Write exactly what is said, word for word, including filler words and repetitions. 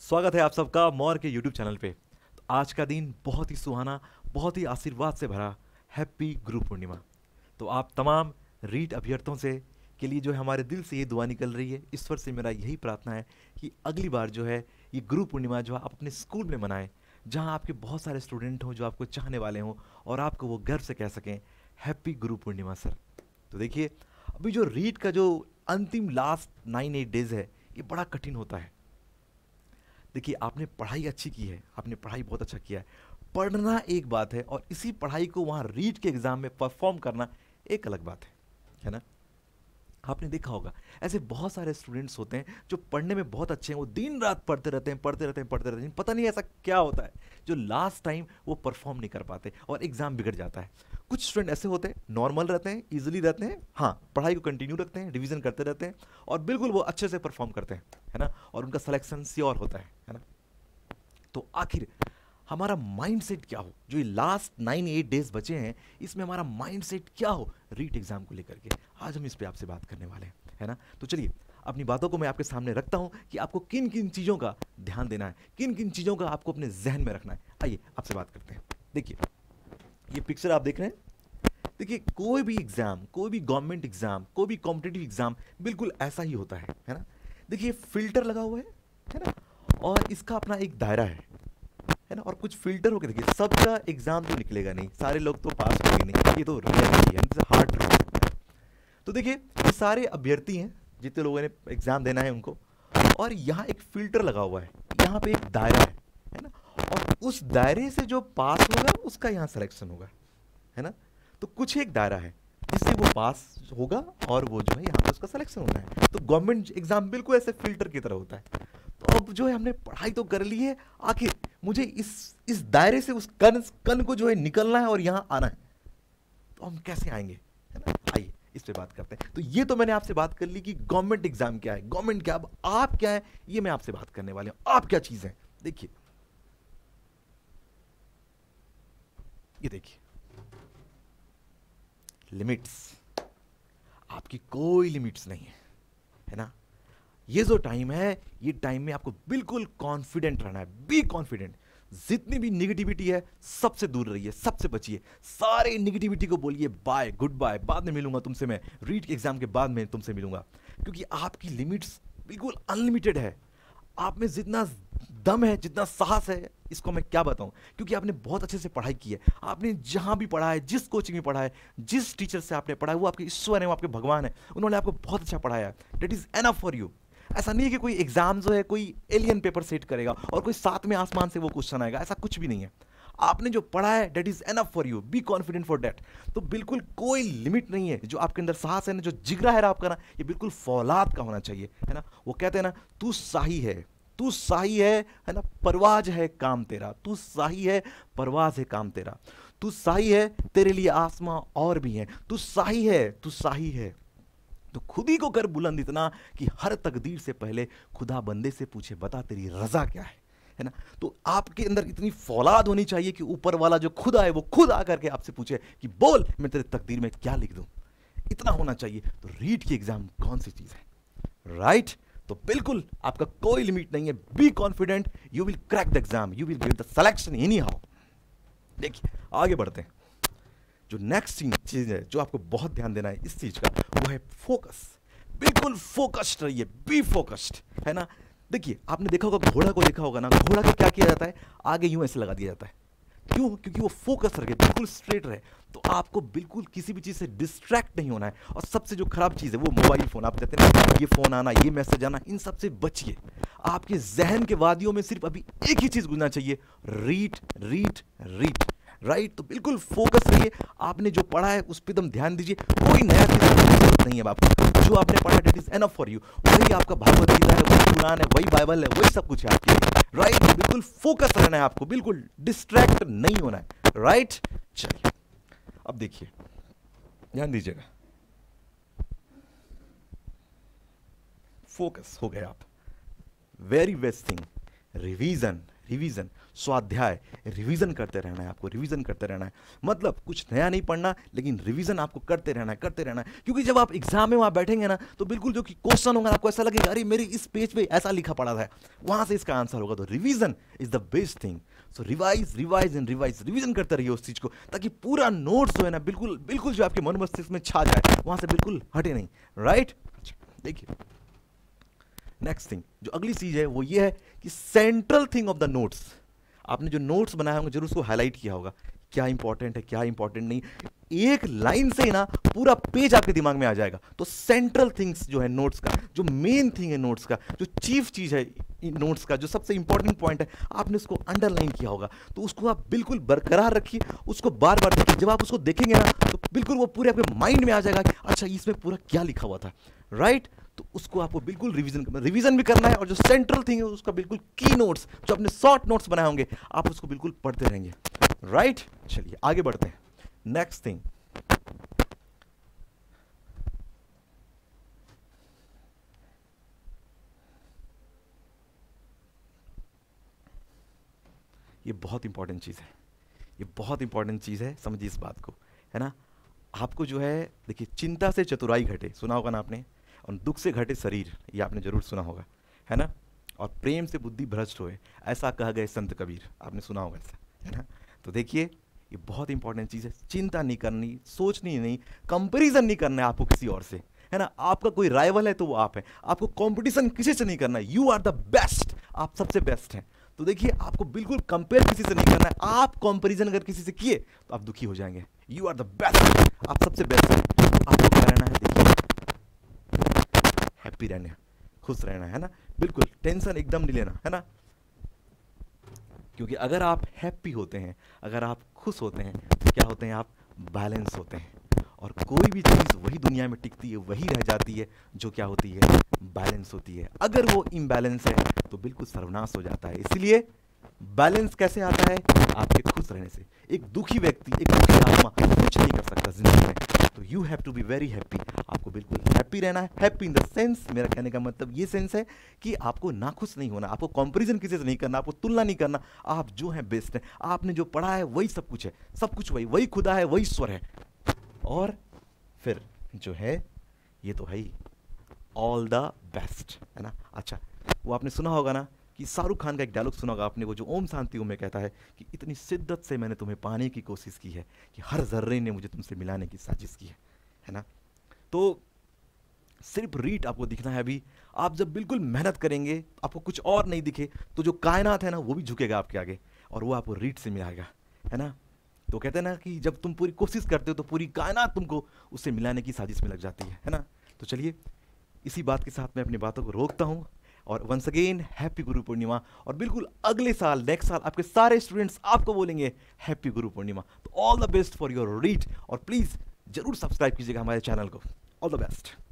स्वागत है आप सबका मौर के यूट्यूब चैनल पे। तो आज का दिन बहुत ही सुहाना, बहुत ही आशीर्वाद से भरा। हैप्पी गुरु पूर्णिमा। तो आप तमाम रीट अभ्यर्थियों से के लिए जो है हमारे दिल से ये दुआ निकल रही है। ईश्वर से मेरा यही प्रार्थना है कि अगली बार जो है ये गुरु पूर्णिमा जो है आप अपने स्कूल में मनाएं, जहाँ आपके बहुत सारे स्टूडेंट हों जो आपको चाहने वाले हों और आपको वो गर्व से कह सकें हैप्पी गुरु पूर्णिमा सर। तो देखिए, अभी जो रीट का जो अंतिम लास्ट नाइन एट डेज है ये बड़ा कठिन होता है। देखिए, आपने पढ़ाई अच्छी की है, आपने पढ़ाई बहुत अच्छा किया है, पढ़ना एक बात है और इसी पढ़ाई को वहाँ रीट के एग्ज़ाम में परफॉर्म करना एक अलग बात है है ना। आपने देखा होगा ऐसे बहुत सारे स्टूडेंट्स होते हैं जो पढ़ने में बहुत अच्छे हैं, वो दिन रात पढ़ते रहते हैं पढ़ते रहते हैं पढ़ते रहते हैं, पता नहीं ऐसा क्या होता है जो लास्ट टाइम वो परफॉर्म नहीं कर पाते और एग्ज़ाम बिगड़ जाता है। कुछ स्टूडेंट ऐसे होते हैं, नॉर्मल रहते हैं, इजीली रहते हैं, हाँ पढ़ाई को कंटिन्यू रखते हैं, रिवीजन करते रहते हैं और बिल्कुल वो अच्छे से परफॉर्म करते हैं, है ना, और उनका सिलेक्शन श्योर होता है है ना। तो आखिर हमारा माइंडसेट क्या हो, जो ये लास्ट नाइन एट डेज बचे हैं इसमें हमारा माइंडसेट क्या हो रीट एग्जाम को लेकर के, आज हम इस पे आपसे बात करने वाले हैं, है ना। तो चलिए अपनी बातों को मैं आपके सामने रखता हूं कि आपको किन किन चीज़ों का ध्यान देना है, किन किन चीज़ों का आपको अपने जहन में रखना है। आइए आपसे बात करते हैं। देखिए, ये पिक्चर आप देख रहे हैं। देखिए, कोई भी एग्जाम, कोई भी गवर्नमेंट एग्जाम, कोई भी कॉम्पिटिटिव एग्जाम बिल्कुल ऐसा ही होता है है ना। देखिए, फिल्टर लगा हुआ है है ना, और इसका अपना एक दायरा है है ना, और कुछ फिल्टर होकर देखिए सबका एग्जाम तो निकलेगा नहीं, सारे लोग तो पास होंगे नहीं, ये तो रियलिटी है, हार्ड ट्रूथ। तो देखिए, ये सारे अभ्यर्थी हैं जितने लोगों ने एग्जाम देना है उनको, और यहाँ एक फिल्टर लगा हुआ है, यहाँ पे एक दायरा है है ना, और उस दायरे से जो पास होगा उसका यहाँ सिलेक्शन होगा, है ना। तो कुछ एक दायरा है जिससे वो पास होगा और वो जो है यहाँ पे उसका सिलेक्शन होना है। तो गवर्नमेंट एग्जाम बिल्कुल ऐसे फिल्टर की तरह होता है। तो अब जो है हमने पढ़ाई तो कर ली है, आखिर मुझे इस इस दायरे से उस कन कन को जो है निकलना है और यहाँ आना है, तो हम कैसे आएंगे, है ना। आइए इस पे बात करते हैं। तो ये तो मैंने आपसे बात कर ली कि गवर्नमेंट एग्जाम क्या है, गवर्नमेंट क्या, अब आप क्या है ये मैं आपसे बात करने वाले हूं। आप क्या चीज है, देखिए ये देखिए, लिमिट्स। आपकी कोई लिमिट्स नहीं है है ना। ये जो टाइम है, ये टाइम में आपको बिल्कुल कॉन्फिडेंट रहना है, बी कॉन्फिडेंट। जितनी भी निगेटिविटी है सबसे दूर रहिए, सबसे बचिए, सारे निगेटिविटी को बोलिए बाय, गुड बाय, बाद में मिलूंगा तुमसे, मैं रीट के एग्जाम के बाद में तुमसे मिलूंगा, क्योंकि आपकी लिमिट्स बिल्कुल अनलिमिटेड है। आप में जितना दम है, जितना साहस है, इसको मैं क्या बताऊं, क्योंकि आपने बहुत अच्छे से पढ़ाई की है, आपने जहां भी पढ़ा है, जिस कोचिंग में पढ़ा है, जिस टीचर से आपने पढ़ा है, वो आपके ईश्वर है, वो आपके भगवान है, उन्होंने आपको बहुत अच्छा पढ़ाया है। That is enough for you. ऐसा नहीं है कि कोई एग्जाम जो है कोई एलियन पेपर सेट करेगा और कोई साथ में आसमान से वो क्वेश्चन आएगा, ऐसा कुछ भी नहीं है। आपने जो पढ़ा है that is enough for you, be confident for that. तो बिल्कुल कोई लिमिट नहीं है। जो आपके अंदर साहस है ना, जो जिगरा है आपका ना, ये बिल्कुल फौलाद का होना चाहिए, है ना। वो कहते हैं ना, तू शाही है, तू शाही है है ना, परवाज है काम तेरा, तू शाही है, परवाज है काम तेरा, तू शाही है, तेरे लिए आसमां और भी है, तू शाही है, तू शाही है। तो खुद ही को कर बुलंद इतना कि हर तकदीर से पहले खुदा बंदे से पूछे बता तेरी रजा क्या है, है ना। तो आपके अंदर इतनी फौलाद होनी चाहिए कि ऊपर वाला जो खुदा है वो खुद आकर के आपसे पूछे कि बोल मैं तेरे तकदीर में क्या लिख दूं। इतना होना चाहिए। तो रीट की एग्जाम कौन सी चीज है, राइट। तो बिल्कुल आपका कोई लिमिट नहीं है, be confident, you will crack the exam, you will get the selection anyhow. देखिए आगे बढ़ते हैं। जो नेक्स्ट चीज है जो आपको बहुत ध्यान देना है इस चीज का, वो है फोकस। बिल्कुल फोकस्ड रहिए, बी फोकस्ड, है ना। देखिए, आपने देखा होगा घोड़ा को, देखा होगा ना, घोड़ा को क्या किया जाता है, आगे यूं ऐसे लगा दिया जाता है, क्यों, क्योंकि वो फोकस रखे, बिल्कुल स्ट्रेट रहे। तो आपको बिल्कुल किसी भी चीज से डिस्ट्रैक्ट नहीं होना है। और सबसे जो खराब चीज है वो मोबाइल फोन, आप कहते हैं ना, ये फोन आना, ये मैसेज आना, इन सब से बचिए। आपके जहन के वादियों में सिर्फ अभी एक ही चीज गुजरना चाहिए, रीट रीट रीट, राइट। तो बिल्कुल फोकस रहिए, आपने जो पढ़ा है उस पर एकदम ध्यान दीजिए, कोई नया चीज की जरूरत नहीं है आपको, जो आपने पढ़ा that is enough for you. वही आपका भागवत गीता है, वही कुरान है, वही बाइबल है, वही सब कुछ है आपके लिए, राइट। बिल्कुल फोकस रहना है आपको, बिल्कुल डिस्ट्रैक्ट नहीं होना है, राइट। चलिए अब देखिए, ध्यान दीजिएगा, फोकस हो गए आप, very best thing, revision revision, स्वाध्याय, रिवीजन करते रहना है आपको, रिवीजन करते रहना है। मतलब कुछ नया नहीं पढ़ना, लेकिन रिवीजन आपको करते रहना है, करते रहना है। क्योंकि जब आप एग्जाम में वहाँ बैठेंगे ना, तो बिल्कुल जो कि क्वेश्चन होगा आपको ऐसा लगेगा अरे मेरे इस पेज पे ऐसा लिखा पड़ा था, वहाँ से इसका आंसर होगा। तो revision is the best thing. So revise revise and revise, revision करते रहिए उस चीज को, ताकि पूरा नोट्स जो है ना बिल्कुल बिल्कुल जो आपके मन मस्तिष्क में छा जाए, वहाँ से बिल्कुल हटे नहीं। राइट, अच्छा देखिए नेक्स्ट थिंग जो अगली चीज है वो ये है कि central thing of the notes. आपने जो नोट्स बनाए होंगे जरूर उसको हाईलाइट किया होगा, क्या इंपॉर्टेंट है क्या इंपॉर्टेंट नहीं। एक लाइन से ही ना पूरा पेज आपके दिमाग में आ जाएगा। तो सेंट्रल थिंग्स जो है नोट्स का, जो मेन थिंग है नोट्स का, जो चीफ चीज है नोट्स का, जो सबसे इंपॉर्टेंट पॉइंट है, आपने उसको अंडरलाइन किया होगा। तो उसको आप बिल्कुल बरकरार रखिए, उसको बार बार देखिए। जब आप उसको देखेंगे ना तो बिल्कुल वो पूरे आपके माइंड में आ जाएगा कि अच्छा इसमें पूरा क्या लिखा हुआ था। राइट, तो उसको आपको बिल्कुल रिवीजन रिवीजन भी करना है, और जो सेंट्रल थिंग है उसका बिल्कुल की नोट्स, जो अपने शॉर्ट नोट्स बनाए होंगे, आप उसको बिल्कुल पढ़ते रहेंगे। राइट, चलिए आगे बढ़ते हैं। नेक्स्ट थिंग, ये बहुत इंपॉर्टेंट चीज है, ये बहुत इंपॉर्टेंट चीज है, समझिए इस बात को, है ना। आपको जो है देखिए, चिंता से चतुराई घटे, सुना होगा ना आपने, और दुख से घटे शरीर, ये आपने जरूर सुना होगा, है ना। और प्रेम से बुद्धि भ्रष्ट होए, ऐसा कहा गया संत कबीर, आपने सुना होगा ऐसा, है ना। तो देखिए ये बहुत इंपॉर्टेंट चीज़ है, चिंता नहीं करनी, सोचनी नहीं, कंपैरिजन नहीं करना है आपको किसी और से, है ना। आपका कोई राइवल है तो वो आप है, आपको कंपटीशन किसी से नहीं करना है, यू आर द बेस्ट, आप सबसे बेस्ट हैं। तो देखिए आपको बिल्कुल कंपेयर किसी से नहीं करना है। आप कंपैरिजन अगर किसी से किए तो आप दुखी हो जाएंगे। यू आर द बेस्ट, आप सबसे बेस्ट हैं। आपको क्या रहना है, देखिए हैप्पी रहना है, खुश रहना है ना, बिल्कुल टेंशन एकदम नहीं लेना, है ना। क्योंकि अगर आप हैप्पी होते हैं, अगर आप खुश होते हैं, तो क्या होते हैं, आप बैलेंस होते हैं। और कोई भी चीज़ वही दुनिया में टिकती है, वही रह जाती है जो क्या होती है, बैलेंस होती है। अगर वो इम्बैलेंस है तो बिल्कुल सर्वनाश हो जाता है। इसलिए बैलेंस कैसे आता है, आपके खुश रहने से। एक दुखी व्यक्ति, एक दुखी आत्मा कुछ नहीं कर सकता जिंदगी में। तो you have to be very happy, आपको बिल्कुल हैप्पी रहना है। हैप्पी इन द सेंस, मेरा कहने का मतलब ये सेंस है कि आपको ना खुश नहीं होना, आपको कंपैरिजन किसी से नहीं करना, आपको तुलना नहीं करना। आप जो है बेस्ट है, आपने जो पढ़ा है वही सब कुछ है, सब कुछ वही वही खुदा है, वही ईश्वर है। और फिर जो है ये तो है ही ऑल द बेस्ट, है ना। अच्छा, वो आपने सुना होगा ना कि शाहरुख खान का एक डायलॉग सुना होगा आपने, वो जो ओम शांति ओम में कहता है कि इतनी शिद्दत से मैंने तुम्हें पाने की कोशिश की है कि हर जर्रे ने मुझे तुमसे मिलाने की साजिश की है, है ना। तो सिर्फ रीट आपको दिखना है अभी। आप जब बिल्कुल मेहनत करेंगे, आपको कुछ और नहीं दिखे, तो जो कायनात है ना वो भी झुकेगा आपके आगे, और वो आपको रीट से मिलाएगा, है ना। तो कहते हैं ना कि जब तुम पूरी कोशिश करते हो तो पूरी कायनात तुमको उससे मिलाने की साजिश में लग जाती है, है ना। तो चलिए इसी बात के साथ मैं अपनी बातों को रोकता हूँ, और वंस अगेन हैप्पी गुरु पूर्णिमा। और बिल्कुल अगले साल, नेक्स्ट साल आपके सारे स्टूडेंट्स आपको बोलेंगे हैप्पी गुरु पूर्णिमा। तो all the best for your read, और प्लीज़ जरूर सब्सक्राइब कीजिएगा हमारे चैनल को। All the best.